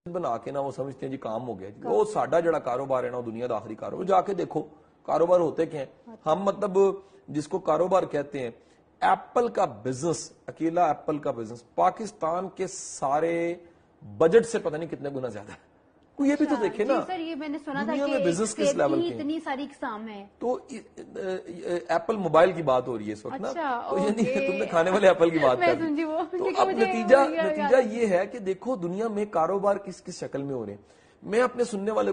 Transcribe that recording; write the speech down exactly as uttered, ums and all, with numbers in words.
बना के ना वो समझते हैं जी काम हो गया जी। वो साडा जड़ा कारोबार है ना, दुनिया का आखिरी कारोबार, जाके देखो कारोबार होते क्या हैं। हम मतलब जिसको कारोबार कहते हैं, एप्पल का बिजनेस, अकेला एप्पल का बिजनेस पाकिस्तान के सारे बजट से पता नहीं कितने गुना ज्यादा है। कोई ये भी तो देखे ना सर, ये मैंने सुना था कि बिजनेस किस लेवल की इतनी सारी किस्म है। तो एप्पल मोबाइल की बात हो रही है इस वक्त ना, तो ये नहीं कि तुमने खाने वाले एप्पल की बात कर दी। तो अब नतीजा नतीजा ये है कि देखो दुनिया में कारोबार किस किस शक्ल में हो रहे हैं। मैं अपने सुनने वाले